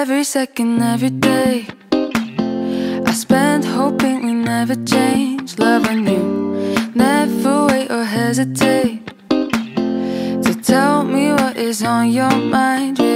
Every second, every day, I spend hoping we never change. Love on you, never wait or hesitate to tell me what is on your mind.